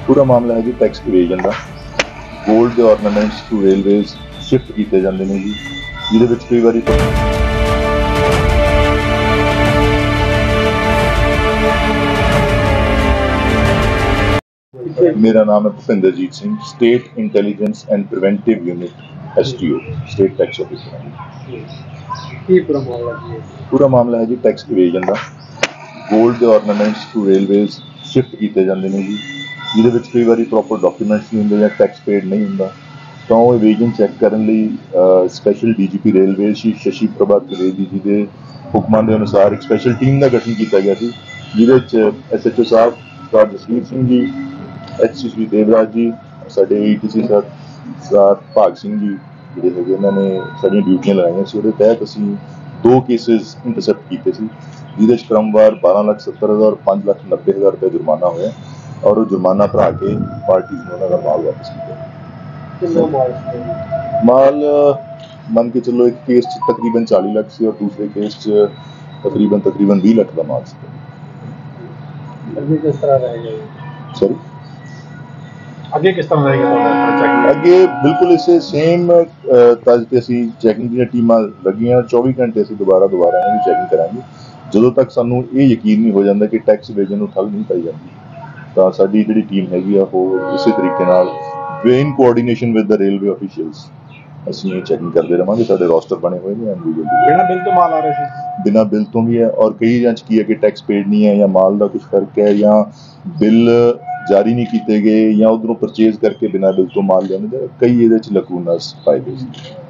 पूरा मामला है जी टैक्स इवेजन का। गोल्ड के ऑर्नामेंट्स टू रेलवेज शिफ्ट किए जाते हैं जी, जिहदे विच कई बारी मेरा नाम है Bhupinderjit Singh, state intelligence and preventive unit STO, state tax officer. पूरा मामला है जी टैक्स इवेजन का। गोल्ड के ऑर्नामेंट्स टू रेलवेज शिफ्ट किए जाते हैं जी, जिहदे विच कई बारी प्रॉपर डॉक्यूमेंट्स नहीं होंदे या टैक्स पेड नहीं होंदा, तो वो इवेजन चैक करने लई special DGP railway Shri Shashi Prabha Trivedi ji के हुक्मां के अनुसार एक स्पैशल टीम का गठन किया गया सी, जिहदे SHO साहब सरदार जसवीर सिंह जी, HCC देवराज जी, साडे ETC सरदार भाग सिंह जी जिहड़े हैगे इन्होंने साडियां ड्यूटियां लगाईयां सी। उहदे तहत असीं 2 केसिस इंटरसैप्ट कीते सी, जिहदे च क्रमवार 12,70,000 5,90,000 रुपये जुर्माना होया और वो जुर्माना भरा के पार्टीज ने उन्होंना माल वापस किया। माल मन के चलो एक केस तकरीबन 40 लाख से और दूसरे केस तकरीबन 20 लाख का माल सी। सॉरी अगे किस तरह रहेगा? अगे बिल्कुल इसे सेम तर्ज ते असीं चैकिंग दी टीमां लगियां 24 घंटे असीं दोबारा इन्हां दी चैकिंग करांगे ਜਦੋਂ तक सानू ये यकीन नहीं हो जाता कि टैक्स इवेजन नूं ठੱਲ नहीं पाई जाती, तो साडी जिहड़ी टीम हैगी आ वो इसे तरीके नाल in coordination with the railway officials असीं ये चैकिंग करते रहांगे। साडे रोस्टर बने हुए हैं, बिना बिल तो माल आ रहे थे, बिना बिल तो भी है और कई जांच की है कि टैक्स पेड नहीं है या माल का कुछ फर्क है या बिल जारी नहीं किए गए या उधरों परचेज करके बिना बिल तो माल लेने, कई ये लकूनास पाए गए।